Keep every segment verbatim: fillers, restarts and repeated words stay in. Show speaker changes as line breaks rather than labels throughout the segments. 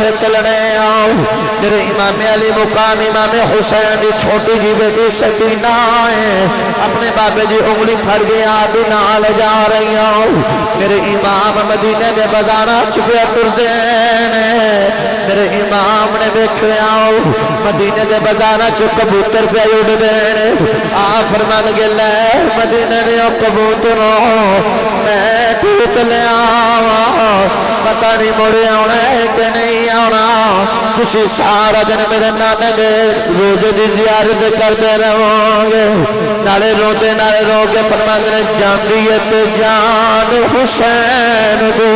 किथे चलने आओ। मेरे इमाम अली मुकाम इमाम हुसैन की छोटी जी बेटी सकीना है अपने बाबे की उंगली फड़ के आप ही नाल जा रही हो। मेरे इमाम मदीने के बाजारा चुपया टुरदे मेरे इमाम ने देखा मदीने के बाजारा चो कबूतर पे उड़ते आ फरमान गया मदीने ने कबूतरों मैं टूट लिया पता नहीं मुड़े आना है कि नहीं आना। तुसी सारा दिन मेरे नाने के रोजे की जियारत करते रहोगे नाले रोते नाले रो के फरमाते ने जाती है तो जान हुसैन दी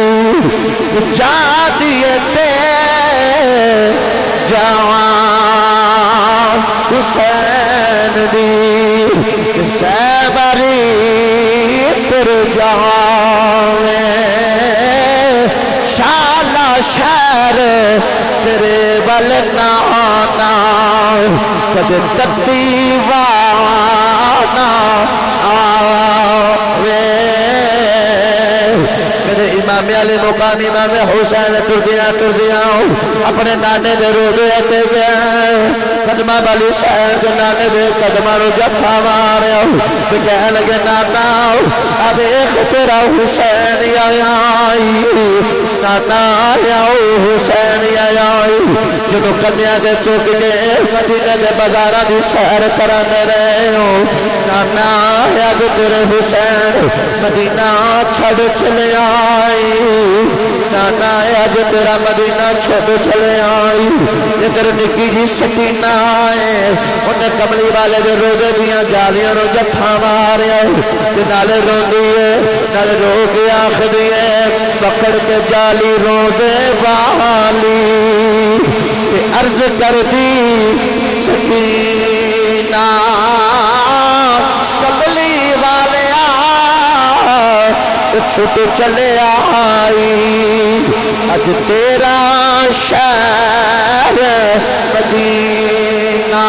जाती है ते जवान हुसैन दी सैबरी फिर जावे शाला शहर तेरे बल नाना कद तत्ती वाना आवे। मेरे इमाम अली मुकाम इमाम हुसैन टुरदिया टुरदिया अपने नाने दे रोजे ते गया कदमा वाली शहर के नाने दे कदमा रो जफा मारे कह लगे नाना अब एक तेरा हुसैन आया नाना आओ हुसैन आया। जो कन्या के चुक के मदीने के बाजारा की सैर कराने रहे हो नाना अज तेरे हुसैन मदीना छड़ चले आई नाना अज तेरा मदीना छोड़ चले आई। इधर निकी जी सकीना है उन्हें कमली वाले जो रोजे दियां जालियां रो जफा मारिया नाले रोंदी है नाले रो के आखदी है पकड़ के जाली रोजे वाली अर्ज कर दी सकीना कमली वाले छुट चले आई अज तेरा शहर मदीना।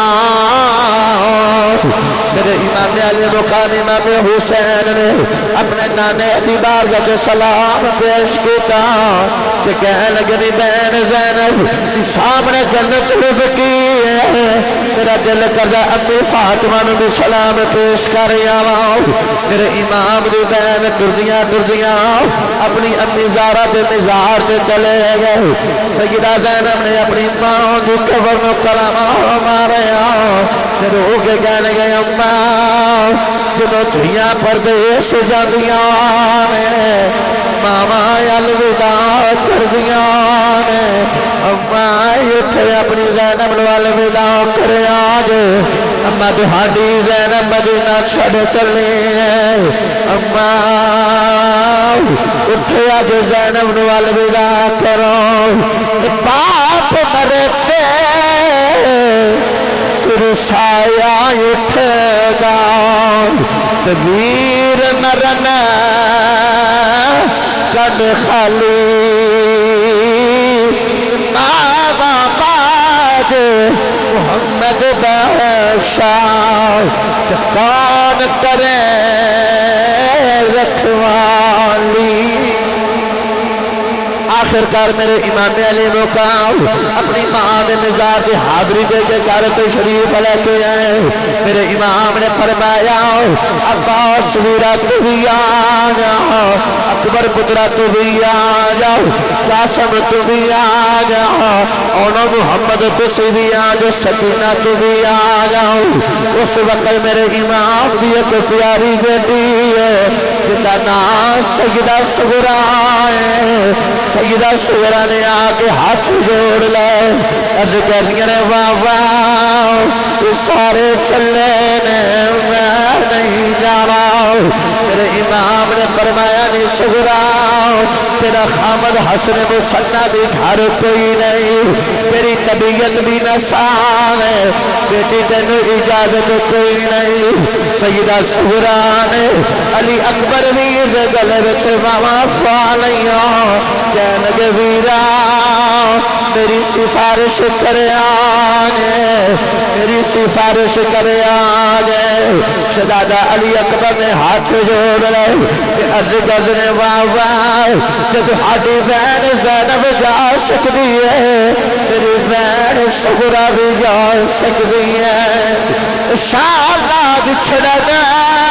मेरे इमाम अली मुकाम इमाम हुसैन ने अपने नाने की बारगाह के सलाम पेश किया तो कह लगे बहन ज़ैनब सामने जन्नत लुबकी है मेरा दिल करदा अम्मी फातिमा नूं भी सलाम पेश कर आवां। मेरे इमाम दी बहन टुरदियां टुरदियां अपनी अम्मी ज़ारा के मज़ार ते चले गए। सय्यदा ज़ैनब ने अपनी मां की कब्र नूं कलमा मारिया रो के कह लगे अम्मा जो धुइयां परदेस जांदियां ने मावा अलविदा कर दिया ने अम्मा उठे अपनी ज़ैनब नूं अलविदा कर आज अम्मा तुहाडी ज़ैनब मदीना छड़ चले अम्मा उठे आज ज़ैनब नूं अलविदा करो पाप मरते सिर साया उठेगा वीर मरन कद खाली बाबा बाज मोहम्मद बख्शा कौन करे रखवाली। आखिरकार मेरे इमाम अली मुकाम अपनी मां के मिजाज की हाजरी दे के घर तो शरीफ लेके आए। मेरे इमाम ने फरमाया अब्बास वीरा तू भी आ जाओ अकबर पुत्रा तू भी आ जाओ कासम तू भी आ जाओ और मुहम्मद तुसी भी आ जाओ सकीना तू भी आ जाओ। उस वक्त मेरे इमाम की एक प्यारी बेटी है जिसका नाम सैयदा सुगरा है। सैयदा सुगरा ने आके हाथ जोड़ ले अर्ज कर वाह वाह सारे चले ने मैं नहीं जाना। मेरे इमाम ने फरमाया नहीं सुगरा तेरा खामद हसन मुसन्ना भी घर कोई नहीं तेरी तबीयत भी नसान है बेटी तेन इजाजत कोई नहीं। सैयदा सुगरा ने अली अकबर भी गले में बावा पा लिया कह लगे वीरा मेरी सिफारिश करे आगे, मेरी सिफारिश करे आगे। शहजादा अली अकबर ने हाथ जोड़ रहे अर्ज करने वाह वाह, जब हाडी बहन ज़ैनब जा सकती है मेरी बहन सुगरा भी जा सकती है। शाला बिछड़ना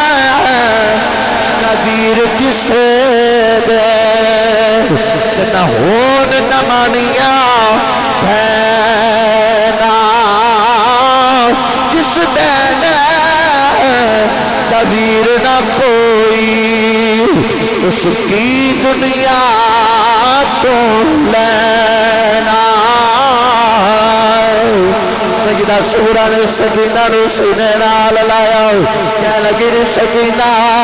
नबीर किसे दे न होन न मानिया भैना किस देना नबीर न कोई उसकी दुनिया तो लेना। सकीना सूरा ने सकीना ने सीने नाल लाया, क्या लगी रे सकीना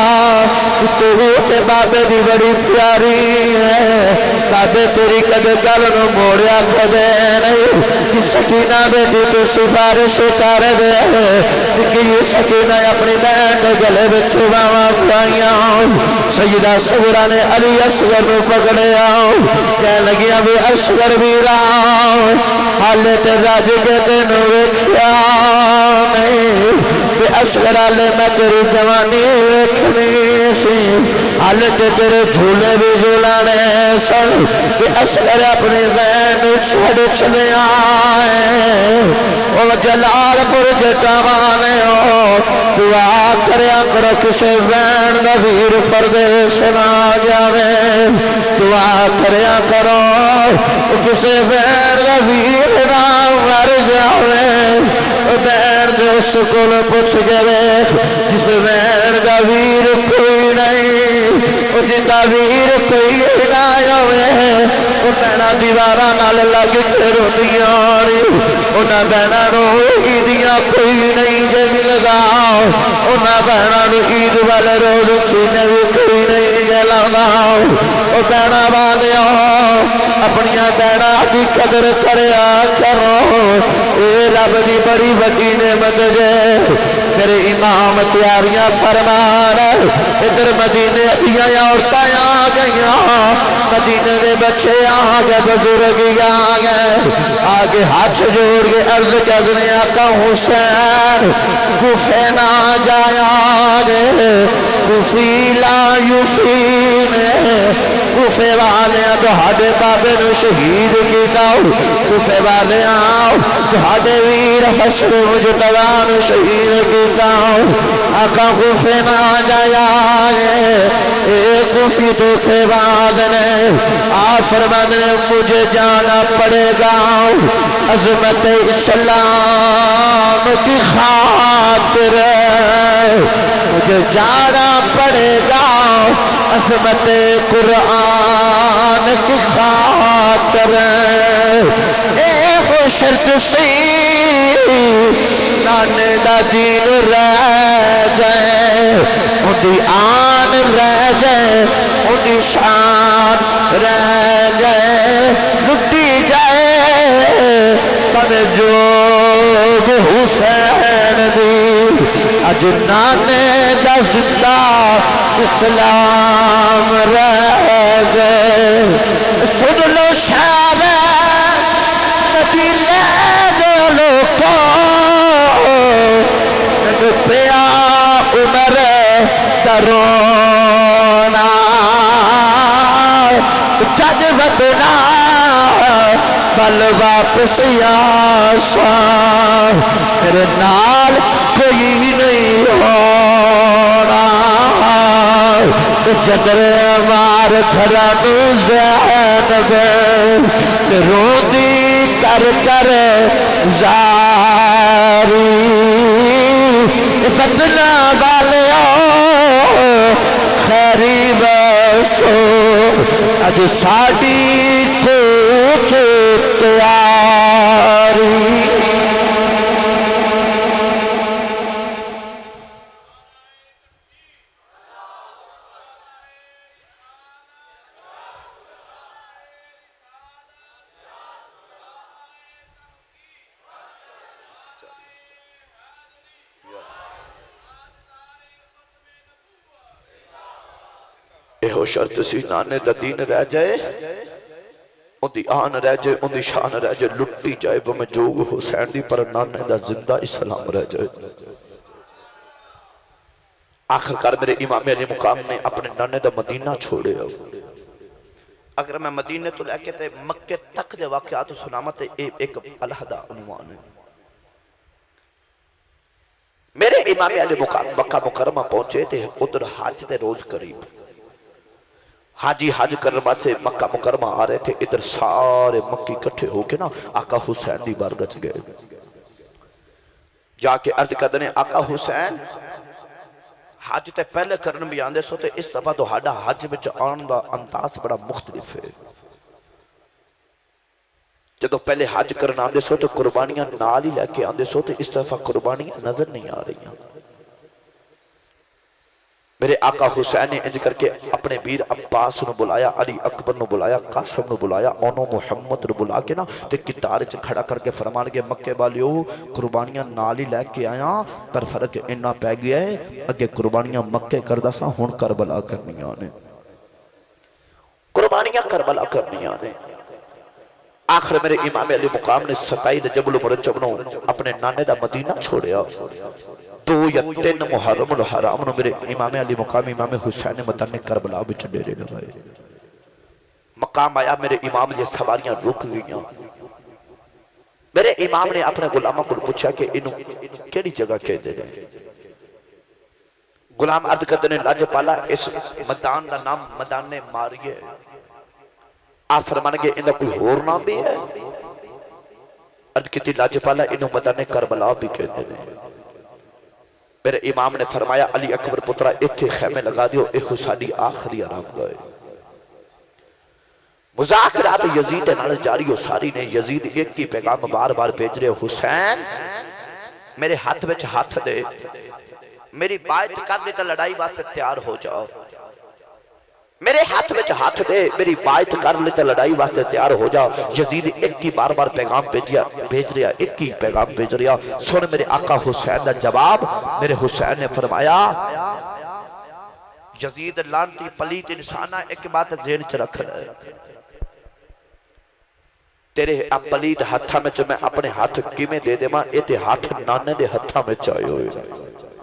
तू ते बाबे दी बड़ी प्यारी है, बाबे तेरी कदे गल नू मोड़िया कदे नहीं। कि सकीना बेटी तू सिफारिश कर दे कि सकीना अपनी बहन के गले में बावा खुआइया। सईदा सूरा ने अली असगर नू पकड़िया, कह लगिया भी असगर भी राम हाले ते रज के तेन वेख्या नहीं, असगर हाले मैं तेरी जवानी वेखनी सी, हाले ते तेरे झूले भी झूलाने सन। असगर अपनी बहन छड़ चले आए जलालपुर जटावाने हो, दुआ करया करो किसे बहन का वीर परदेश ना जावे, दुआ करया करो किसे बहन का वीर ना मर जावे। बहन जो उस को पूछ गए जिस बहन का वीर कोई नहीं, जिंदा वीर कोई ना होवे भैना दीवारा नाल लग के रोटियां उन्हें बहना ईदियां कोई नहीं जे मिलदा, उन्हें बहना ईद वाले रोज सीने भी कोई नहीं जलाना। बहना वाले अपनिया बहना की कदर करया करो, ये रब की बड़ी वड्डी नेमत जे। मेरे इमाम तैयारियां फरमान इधर मदीने दियां औरतां आ गई, मदीने के बच्चे आ गए, बुजुर्ग आ गए, आगे हाथ जोड़ के अर्ज करने आका हुसैन गुफे ना जाया गे, गुफी ला यूफी में गुफे वाले तुहाडे बाबे ने शहीद किया, गुफे वाले आओ तुहाडे वीर हसर मुजतबा ने शहीद किया। आका गुफे ना जाया गे, एक गुफी तो के बाद ने आ फरमान ने मुझे जाना पड़ेगा अज़मत इस्लाम की खातिर, मुझे जाना पड़ेगा अज़मत कुरान की खातिर। एक शर्त सी नाने दा दीन रह जाए, उनकी आन रह जाए, उनकी शान रह जाए, लुटी जाए पर जो हुसैन दी अज नाने दा जिंदा इस्लाम रह गए। सुन लो शार कबीले दे लोगों पिया उमर दरोना जज बदना कल वापस आशा मेरे नाल कोई नहीं होना। जदर मार खरा ज़ैनब रोदी कर कर जारी बदना वाले खैरी बसो अज साड़ी कोच तैयारी। एहो शर्त सी नाने दा दीन रह जाए उनकी आन रह जाए, उनकी शान रह जाए, लुटी जाए भावें जोग हुसैन दी, पर नाने दा जिंदा इस्लाम रह जाए। आखिरकार मेरे इमाम अली मुकाम ने अपने नाने दा मदीना छोड़िया। अगर मैं मदीने तो लैके ते मक्के तक दे वाक़यात सुनावा ते एक अलहदा उन्वान है। मेरे इमाम अली मुकाम मक्का मुकरमा पहुंचे थे, उधर हज दे रोज करीब हाजी हज करने वास्ते मक्का मुकरमा आ रहे थे। इधर सारे मक्की इकट्ठे होके ना आका हुसैन की बारगाह च गए, जाके अर्ज करते हैं आका हुसैन हज तो पहले करन भी आंदे सो, तो इस दफा तुहाडा हज विच आउण दा अंदाज बड़ा मुख्तलिफ है। जदों पहले हज करन आंदे सो तो कुर्बानियां नाल ही लैके आंदे सो, तो इस दफा कुर्बानियां नजर नहीं आ रही। मेरे आका हुसैन ने इंज करके अपने वीर अब्बास ने बुलाया, अली अकबर ने बुलाया, कासम ने बुलाया, ओनो मुहम्मद ने बुला के ना ते कितार च खड़ा करके फरमान के मक्के वालियो कुर्बानियां नाल ही लैके आया, पर फर्क इन्ना पै गया है, अगे कुर्बानियां मक्के करदा सा, हुण करबला करनियां ने, कुर्बानियां करबला करनियां ने। आखिर मेरे इमाम अली मुकाम ने सताई रजबुल मुरज्जब नो अपने नाने दा मदीना छोड़िया। दो या तीन मुहर्रम हराम नो मेरे इमाम अली मुकाम इमाम हुसैन मदन ने करबला विच डेरे लगाए। मकाम आया, मेरे इमाम दी सवारियां रुक गईयां। मेरे इमाम ने अपने गुलामां को पूछा कि इनू केड़ी जगह कहते हैं। गुलाम अर्ज करते ने लाजपाला इस मैदान का नाम मैदान मारिए। आप फरमान के इनका कोई होर नाम भी है? अर्ज की लाजपाला इनू मैदान करबला भी कहते हैं। मेरे इमाम ने फरमाया अली अकबर पुत्रा इत्थे खैमे लगा दियो, इहो साडी आखिरी आरामगाह है। मुज़ाकरात यजीद नाल जारी हो सारी ने। यजीद एक ही पैगाम बार बार भेज रहे, हुसैन मेरे हाथ विच हाथ दे, मेरी बात कर दे तो लड़ाई वास्ते तैयार हो जाओ। मेरे हाथ में हाथ दे, मेरी बात कर ले तो लड़ाई वास्ते तैयार हो जा। यजीद एक ही बार बार पैगाम भेजिया भेज रहा, एक ही पैगाम भेज रहा। सुन मेरे आका हुसैन का जवाब। मेरे हुसैन ने फरमाया यजीद लानती पलीत इंसाना, एक बात ज़हन च रख, तेरे पलीत हाथों में मैं अपने हाथ किवें दे देवां? ये हाथ नाने दे हाथों में आए हुए,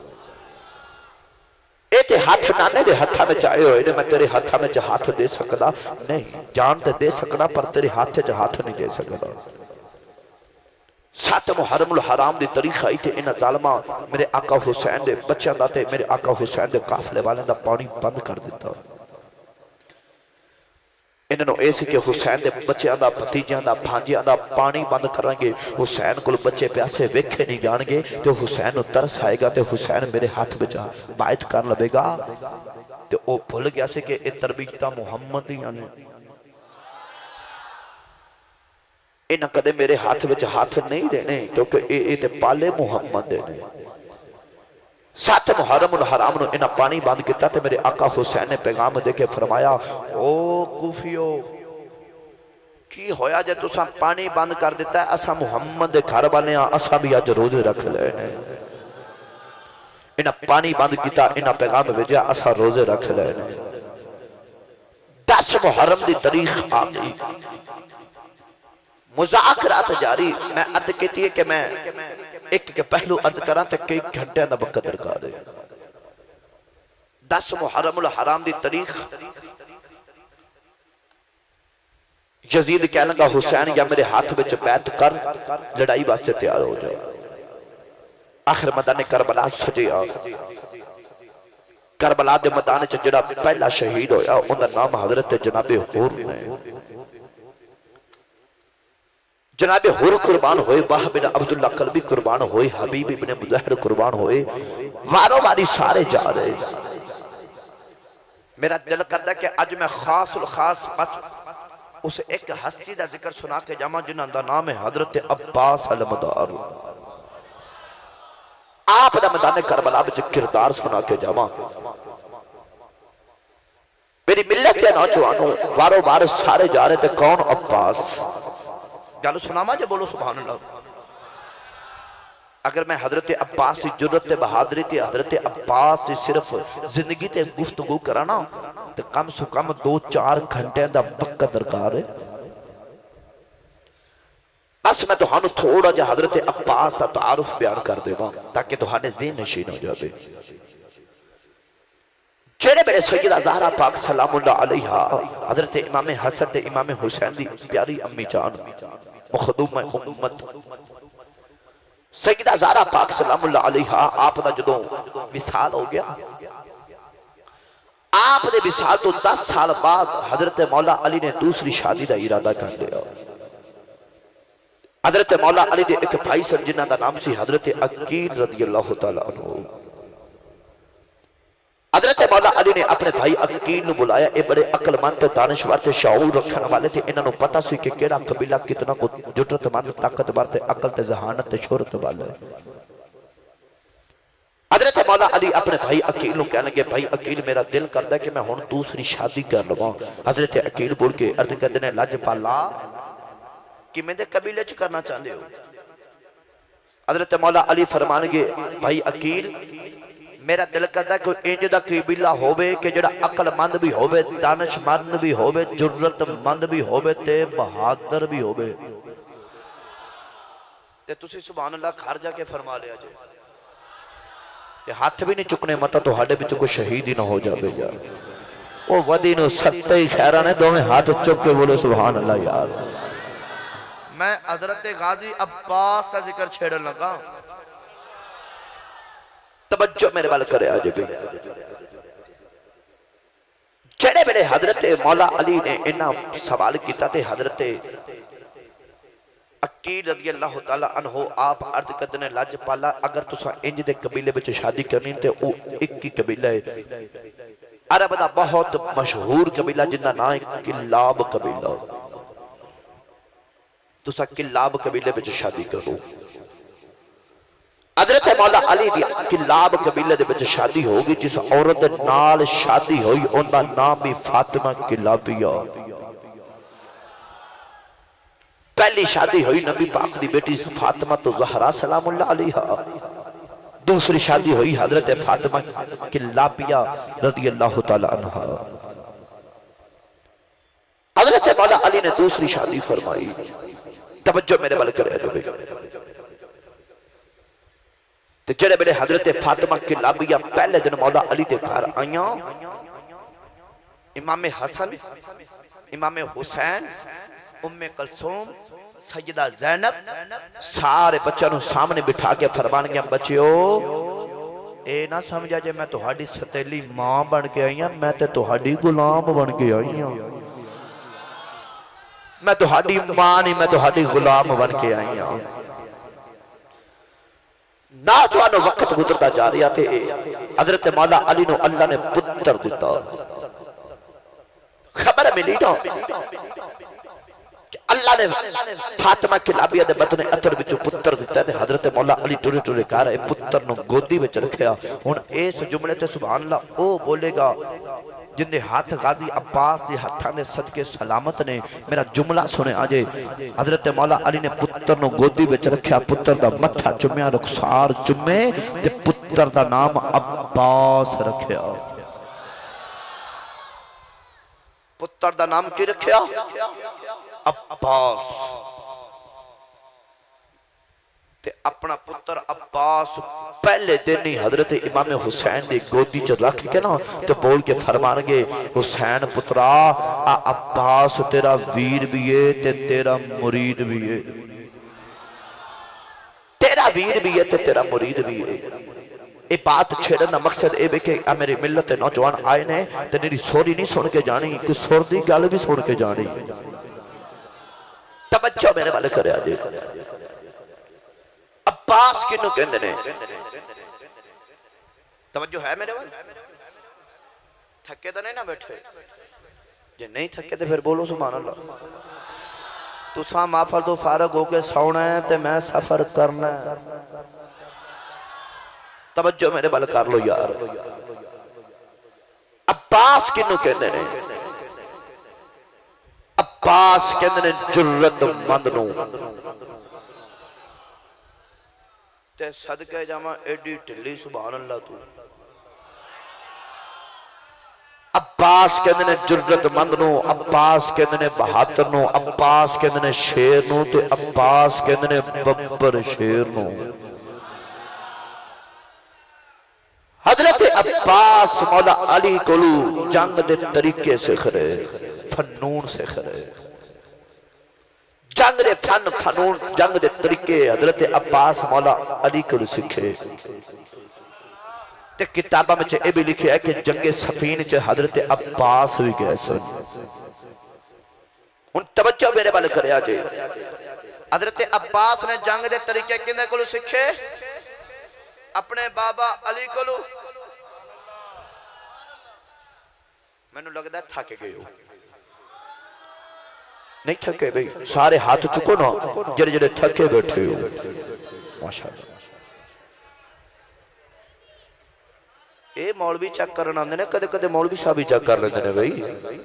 ये हाथ नाने दे हाथों में आए हुए ने। मैं तेरे हाथों में हाथ दे सकदा नहीं, जान तो दे सकना पर तेरे हाथ च हाथ नहीं दे सकदा। सत मुहर्रम हराम की तारीख आई थे इन्हां जालमा मेरे आका हुसैन दे बच्चों का ते मेरे आका हुसैन दे काफले वाले का पानी बंद कर दिता। इन्होंने यह सी कि हुसैन के बच्चों का भतीजों का भांजिया का पानी बंद करांगे, हुसैन को बच्चे प्यासे वेखे नहीं जाएंगे, तो हुसैन तरस आएगा, तो हुसैन मेरे हाथ में बायत कर लवेगा। तो वह भुल गया से कि यह तरबीयत मुहम्मद दियां ने, इन्हें कदे मेरे हाथ में हाथ नहीं देने, क्योंकि ये पाले मुहम्मद ने। सत मुहर्रम हराम नु इन्हें पानी बंद किया, तो मेरे आका हुसैन ने पैगाम देके फरमाया ओ कूफियो की होया जे तुसा पानी बंद कर दिता है? असा मुहम्मद दे घर वाले हाँ, असा भी अज रोजे रख लेने। इन्हें पानी बंद किया, इन्हें पैगाम भेजा असा रोजे रख लेने। दस मुहर्रम की तारीख आ गई, मुज़ाकरात जारी। मैं अर्ज की है कि मैं एक के पहलू अर्ज करा तो कई घंटे का वक्त दरकार है। दस मुहर्रम हराम की तारीख यजीद कह लगा हुसैन या मेरे हाथ में बैत कर, लड़ाई वास्ते तैयार हो जाओ। आखिर मैदान करबला सजिया। करबला के मैदान च जिहड़ा पहला शहीद होया उनका नाम हजरत जनाबे हुर ने। जनाबे हुर कुर्बान होए, वाह बिन अब्दुल्ला कल्बी कुर्बान होए, हबीब इब्ने मुज़हर कुर्बान होए, वारों वारी सारे जा रहे। मेरा दिल करता कि अज मैं खास उल खास बस उस एक हस्ती का जिक्र सुना के जावा जिन्हां दा नाम है हजरत अब्बास अलमदार। आप दा मैदान करबला विच किरदार सुना के जावा। मेरी मिल्लत के नौजवानों वारों वार सारे जा रहे थे, कौन? अब्बास। गल सुनावा जे बोलो सुभान अल्लाह। अगर मैं हजरत अब्बास की जुर्रत बहादुरी ते हजरत अब्बास की सिर्फ जिंदगी ते गुफ्तगू करा ना, तो कम से कम दो चार घंटे का वक्त दरकार है। बस मैं तुहानू थोड़ा जिहा हजरत अब्बास का तारुफ बयान कर देवां ताकि तुहाडे ज़हन नशीन हो जाए। जेड़े मेरे सैयदा ज़हरा पाक सलामुल्लाह अलैहा हजरत इमाम हसन ते इमाम हुसैन दी प्यारी अम्मी जान मखदूम उम्मत सैयदा ज़हरा पाक सलामुल्लाह अलैहा आप दा जदों विसाल हो गया, आप दे विसाल तो दस साल बाद हजरत मौला अली ने दूसरी शादी का इरादा कर लिया। हजरत मौला अली दे एक भाई सन जिन्हां दा नाम सी हजरत अकील रज़ी अल्लाह तआला अन्हु। हजरत मौला अली ने अपने भाई अकील नूं बुलाया। ये बड़े अकलमंद ते दानिशवर ते शऊर रखने वाले थे। इन्हां नूं पता सी कि केड़ा कबीला कितना को जुटरतमंद ताकतवर ते अकल ते जहानत ते शोहरत वाला है। हजरत मौला अली अपने भाई अकील नूं कहण लगे, भाई अकील मेरा दिल करदा कि मैं हुण दूसरी शादी कर लवां। हजरत अकील बोल के अर्ज करदे ने, लजपाला किवें दे कबीले च करना चाहते हो? हजरत मौला अली फरमानगे, भाई अकील मेरा दिल करता कोई इंज दा कबीला होवे कि जिहड़ा अकलमंद भी होवे, दानिशमंद भी होवे, जुर्रतमंद भी होवे ते बहादुर भी होवे। ते तुसी सुभान अल्लाह घर जाके फरमा लिया जे, ते हाथ भी नहीं चुकने, मत तुहाडे विच कोई शहीद ही ना हो जावे यार। ओ वदी नु सत्ते ही खैरा ने दोवें हाथ चुक के बोलो सुभान अल्लाह यार। मैं हजरत गाजी अब्बास का जिक्र छेड़न लगा, तवज्जो मेरे वाल करे आज भी। जेड़े वेले हजरत मौला अली ने इन्ना सवाल किया ते हजरत अकील रज़ी अल्लाह तआला अन्हु आप अर्ज करदे ने, लजपाला अगर तुसा इंज दे कबीले विच शादी करनी ते ओ एक ही कबीला है, अरब दा बहुत मशहूर कबीला जिंदा नाम है किलाब कबीला। तुसा किलाब कबीले विच शादी करो। हजरत मौला अली दी किलाब कबीले दे विच शादी होगी। जिस औरत दे नाल शादी हुई उनका नाम भी फातिमा किलाबिया। पहली शादी हुई नबी पाक दी बेटी फातिमा तो ज़हरा सलामुल्लाह अलैहा। दूसरी शादी हुई हजरत फातिमा किलाबिया रज़ी अल्लाह तआला अन्हा। हजरत मौला अली ने दूसरी शादी फरमाई। तवज्जो मेरे वाल करे ते जेड़े मेरे हजरत फातिमा किलाबिया पहले दिन मौला अली के घर आईया, इमाम हसन, इमाम हुसैन, उम्मे कलसूम, सैयदा ज़ैनब सारे बच्चों सामने बिठा के फरमान गया, बच्चियो ए ना समझा जे मैं तुहाडी सतेली मां बन के आई हां, मैं ते तुहाडी गुलाम बन के आई हां। मैं तुहाडी मां नहीं, मैं तुहाडी गुलाम बन के आई हां। नौजवान वक्त गुजरता जा रहा थे। हजरत मौला अली नु अल्लाह ने पुत्र दिता। खबर मिली ना कि अल्लाह ने फातिमा किलाबिया दे बतने अतर विचों पुत्र दिता ते हजरत मौला अली टुरे टुरे घर आए, पुत्र नु गोदी विच रखया। हुण इस जुमले ते सुभान अल्लाह ओ बोलेगा जिंदे हाथ गाजी अब्बास के हाथों ने सदके सलामत ने। मेरा जुमला सुने अजे। हजरत मौला अली ने पुत्र नु गोदी विच रखया, पुत्र दा मत्था चुम्या, रुखसार चुमे ते पुत्र दा नाम अब्बास रखया। पुत्र दा नाम की रखया? अब्बास। ते अपना पुत्र अब्बास पहले दिन ही हजरत इमाम हुसैन की गोदी च रख के ना तो बोल के फरमानगे, हुसैन पुत्रा आ अब्बास तेरा वीर भी है ते तेरा मुरीद भी है। तेरा वीर भी है ते तेरा मुरीद भी है। ये बात छेड़न का मकसद ये कि मेरी मिलत के नौजवान आए ने ते मेरी सोरी नहीं सुन के जानी, कोई सुर की गल भी सुन के जानी। तवज्जो मेरे वाले करे आज। अब्बास किनू कहंदे ने? तवज्जो है मेरे वाल? थके तो नहीं ना बैठे? जे नहीं थके तो फिर बोलो सुभान अल्लाह। तुसा माफल तो फारग होके सौना है ते मैं सफर करना है। तवज्जो मेरे वाल कर लो यार। अब्बास किनू कहंदे ने? अब्बास कहंदे ने जुर्रतमंद नू। ते सदके जावा एडी ढिली सुभान अल्लाह तू। अब्बास कहते ने जुर्रतमंद नू, अब्बास कहते ने बहादुर नू, अब्बास कहते ने शेर नू, ते अब्बास कहते ने बब्बर शेर नू। हजरत अब्बास मौला अली कोलू जंग दे तरीके से खरे, फनून से खरे, जंग दे फन फनून जंग दे तरीके हजरत अब्बास मौला अली कोलू सीखे। ते किताबा में यह भी लिखे है कि जंगे सफीन च हजरत अब्बास भी गए सन। हुण तवज्जो मेरे वाल करिया जे, हजरत अब्बास ने जंग दे तरीके किंदे कोलू सीखे? अपने बाबा अली कोलू। मैनू लगता है थक गए हो, नहीं थके भाई? सारे हाथ चुको ना जेड़े जेड़े थके बैठे हो। माशाअल्लाह। ये मौलवी चेक करन आंदे ने, कदे कदे मौलवी साहब भी चेक कर लेंदे ने भाई।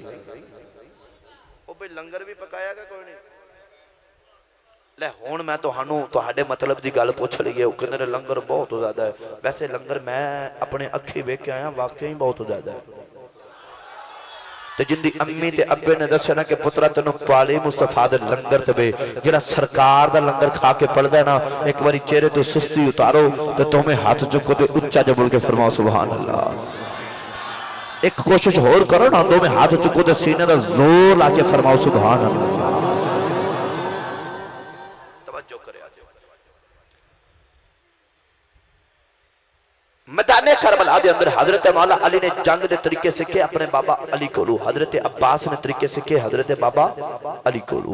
ओ भाई लंगर भी पकाया कि कोई नहीं? ले हुण मैं तुहानू तुहाडे मतलब दी गल पुछ लईए। ओ कहंदे ने लंगर बहुत ज्यादा है। वैसे लंगर मैं अपने अखी वेख के आया, वाकई बहुत ज्यादा है। ते जिंदी अम्मी ते अब्बे ने दस्या ना कि पुत्रा तेनू पाली मुस्तफा दे लंगर ते वे जेड़ा सरकार दा लंगर खा के पलदा ना, एक बारी चेहरे तो सुस्ती उतारो ते तुम्हें हाथ चुको ते उच्चा ज बोल के फरमाओ सुभान अल्लाह। एक कोशिश होर करो ना, तुम्हें हाथ चुको ते सीने दा जोर ला के फरमाओ सुभान अल्लाह। मैदाने करबला दे अंदर हजरत मौला अली ने जंग दे तरीके सीखे अपने बाबा अली कोलू। हजरत अब्बास ने तरीके सीखे हजरत बाबा अली कोलू।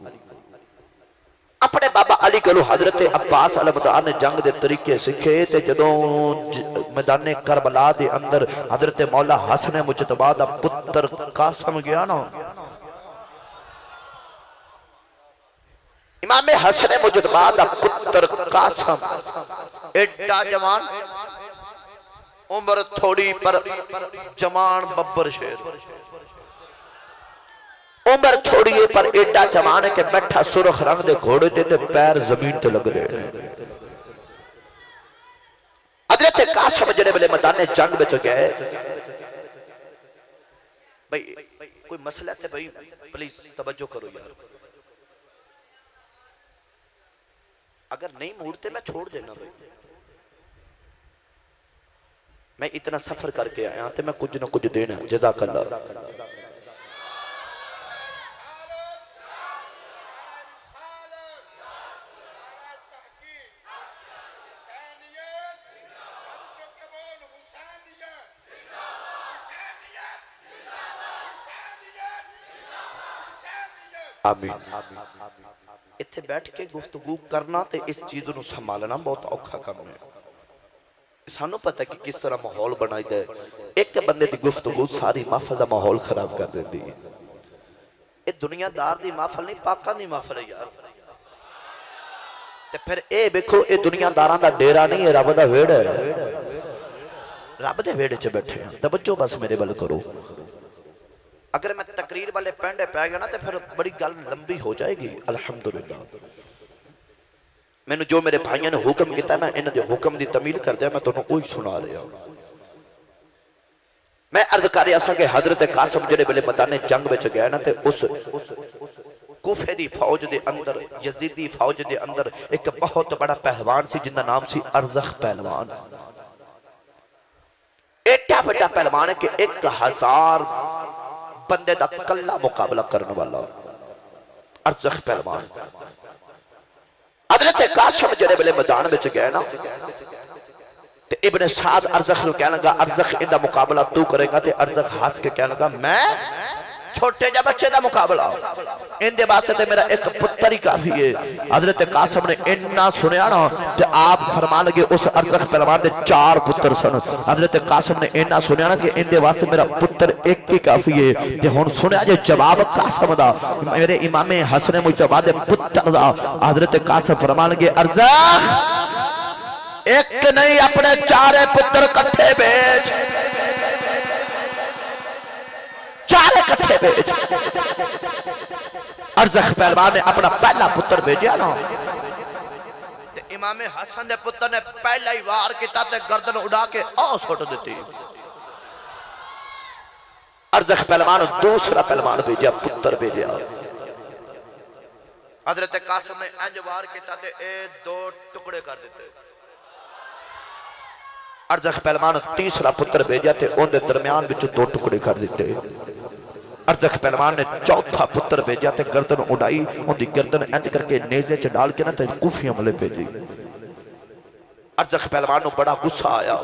अपने बाबा अली कोलू हजरत अब्बास अलमदार ने जंग दे तरीके सीखे। ते जदों मैदाने करबला दे अंदर हजरत मौला हसन मुजतबा दा पुत्र कासिम गया ना, इमाम हसन मुजतबा दा पुत्र कासिम एडा जवान, उम्र थोड़ी पर जवान बब्बर शेर। उम्र थोड़ी है पर एडा जवान है कि बैठा सुरख रंग दे घोड़े ते ते पैर जमीन ते लग रहे हैं। हजरत कासिम जेड़े वेले मैदाने जंग विच गए, भाई कोई मसला है भाई, प्लीज तवज्जो करो यार। अगर नहीं मूडते मैं छोड़ देना भाई। मैं इतना सफर करके आया तो मैं कुछ ना कुछ देना। जज़ाकल्लाह। आमीन। इत्थे बैठ के गुफ्तगू करना ते इस चीज को संभालना बहुत औखा काम है। सानू पता कि किस तरह माहौल बनाई दे। एक बंदे की गुफ्तगू सारी महफिल का माहौल खराब कर देती है। ये दुनियादार की महफिल नहीं, पाकां दी महफिल है यार। ते फिर ये देखो, ये दुनियादारां दा डेरा नहीं है, रब दा वेड़ा है। रब दे वेड़े च बैठे हैं। तवज्जो बस मेरे वाल करो। अगर मैं तकरीर वाले पैंडे पै गया ना तो फिर बड़ी गल लंबी हो जाएगी। अल्हम्दुलिल्लाह मैंने जो मेरे भाइयों ने हुक्म किया, मैं इन्हां दे हुक्म दी तमील कर दिया, मैं तुहानूं वही सुना रहा। मैं अर्ज कर रहा था कि हजरत कासिम जेड़े वेले मैदाने जंग विच गया ना, ते उस कूफे दी फौज दे अंदर, यजीदी फौज दे अंदर एक बहुत बड़ा पहलवान सी जिंदा नाम सी अरज़ख पहलवान। एडा बड़ा पहलवान है कि एक हजार बंदे दा कल्ला मुकाबला करने वाला अरज़ख पहलवान। हजरत कासिम जेड़े वेले मैदान विच गए ना, ते इब्ने साद अरज़ख नूं कहण लगा, अरज़ख इहदा मुकाबला तू करेगा। ते अरज़ख हंस के कहण लगा, मैं छोटे जा बच्चे दा मुकाबला, इहदे वास्ते ते मेरा एक पुत्र ही काफी है। हजरत कासिम ने इन्ना सुनिया ना, ते आप फरमान लगे उस अरज़ख पहलवान दे चार पुत्र सन। हजरत कासिम ने इन्ना सुनिया ना कि इहदे वास्ते मेरा पुत्र एक ही काफी है। ते हुण सुनिया जे जवाब कासिम दा, मेरे इमाम हसन मुजतबा दे पुत्र दा। हजरत कासिम फरमान लगे, अरज़ख एक नहीं अपने चारे पुत्र इकट्ठे भेज, चारे इकट्ठे भेज। अरज़ख पहलवान ने अपना पहला पुत्र भेजा ना, इमाम हसन दे पुत्र ने पहला ही वार किया ते गर्दन उड़ा के आ सुट दी। अर्जख पहलवान दूसरा पहलवान भेजा, पुत्र भेजा। हजरत कासिम ने इंज वार किया ते ए दो टुकड़े कर दिते। अर्जख पहलवान तीसरा पुत्र भेजा ते उनके दरम्यान विच दो टुकड़े कर दिते। अर्जख पहलवान ने चौथा पुत्र भेजा ते गर्दन उड़ाई, उनकी गर्दन इंज करके नेज़े च डाल के ना ते कुफियां वाले भेजी। अर्जख पहलवान को बड़ा गुस्सा आया।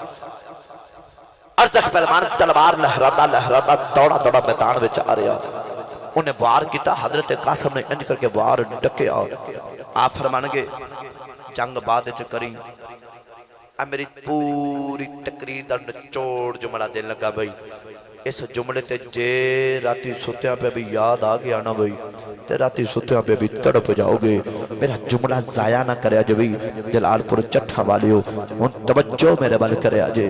अर्जख पहलवान तलवार लहराता लहराता दौड़ा दौड़ा मैदान में आ रहा। उन्हें वार किया, हजरत कासिम ने इंज करके वार डकया। आप फरमानगे जंग बाद च करी। आ मेरी पूरी तकरीर का निचोड़ जुमला देन लगा बई। इस जुमले ते जे राती सुत्या पे भी याद आ गया ना बई ते राती सुत्या पे भी तड़प जाओगे। मेरा जुमला जाया ना करे जे बई। जलालपुर चट्ठा वालियो हुण तवज्जो मेरे वाल करे जे।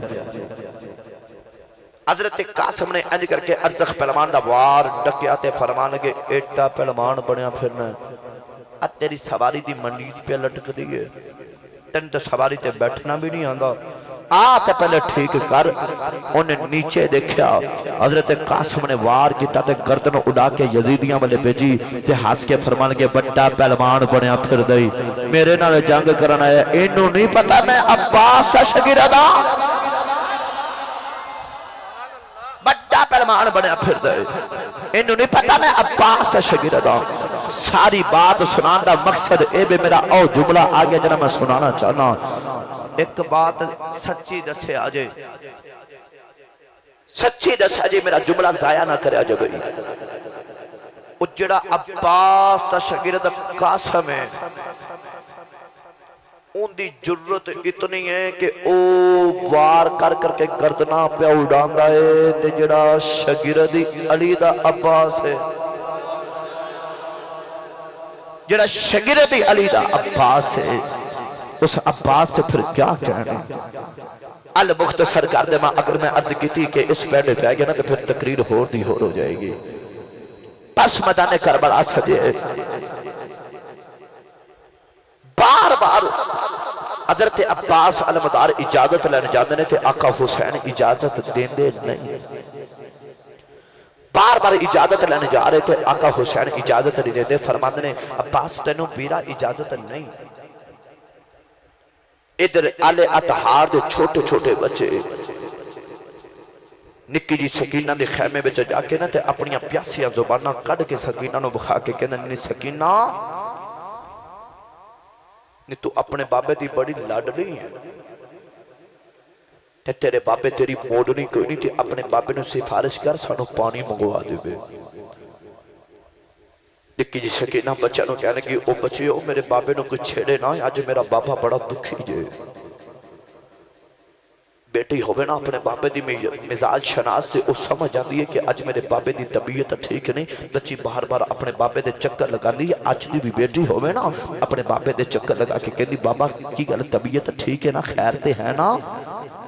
हजरत कासिम ने इंज करके अर्जख पहलवान दा वार डकिया ते फरमान के एटा पहलवान बनया फिरना। आ तेरी सवारी दी मंडी पे लटक दी है, तेन तो सवारी ते बैठना भी नहीं आंदा। आ ते पहले ठीक कर। उन्हें नीचे देखा, हजरत कासिम ने वार किया ते गर्दन उड़ा के यजीदियां वाले भेजी ते हंस के फरमान के बड़ा पहलवान बनया फिर दई, मेरे नाल जंग करन आया। इनू नहीं पता मैं अब्बास दा शागिर्द हां, बड़ा पहलवान बनया फिर दई। इनू नहीं पता मैं अब्बास दा शागिर्द हां। सारी बात सुनाने का मकसद ए भी मेरा ओ जुमला आगे जरा मैं सुनाना चाहना। एक बात सच्ची दसे आजे, सच्ची दस आजे, मेरा जुमला जाया ना करे आजे भाई। जड़ा अब्बास दा शागिर्द कासिम है, उनकी जरूरत इतनी है कि ओ वार कर करके गर्दना पे उड़ांदा है ते जड़ा शागिर्द अली दा अब्बास है, जड़ा शागिर्द अली दा अब्बास है, उस अब्बास से फिर क्या कहना। अल मुख्तसर कर दे। अगर मैं अर्ज की कि इस पैडे पै गया ना तो फिर तकरीर होर दी होर हो जाएगी। बस मैदान करबला सजे बार बार हजरत अब्बास अलमदार इजाजत लैन जाते हैं, आका हुसैन इजाजत देंदे नहीं। बार बार इजाजत लैन जा रहे थे, आका हुसैन इजाजत नहीं देते। फरमाते ने अब्बास तेनों बीरा इजाजत नहीं। इधर आले अतहार दे छोटे छोटे बच्चे निक्की जी सकीना दे खैमे में जाके ना ते अपनी प्यासियां जुबाना कढ़ के सकीना नु बखा के कहंदे ने सकीना नी तू अपने बाबे दी बड़ी लाडली है ते तेरे बाबे तेरी मोड़नी कोई नहीं, ते अपने बाबे नु सिफारिश कर सानू पानी मंगवा देवे। निक्की जी सकीना बच्चों को कहने की ओ बच्चे ओ मेरे बाबे नु कोई छेड़े ना, अज मेरा बाबा बड़ा दुखी जे। बेटी होवे ना अपने बाबे दी मिजाज शनास से उस समझ जाती है कि अज मेरे बाबे दी तबीयत ठीक नहीं। बच्ची बार बार अपने बाबे दे चक्कर लगाती है। अज दी भी बेटी होवे ना अपने बाबे दे चक्कर लगा के कहती बाबा की गल तबीयत ठीक है ना, खैर ते है ना।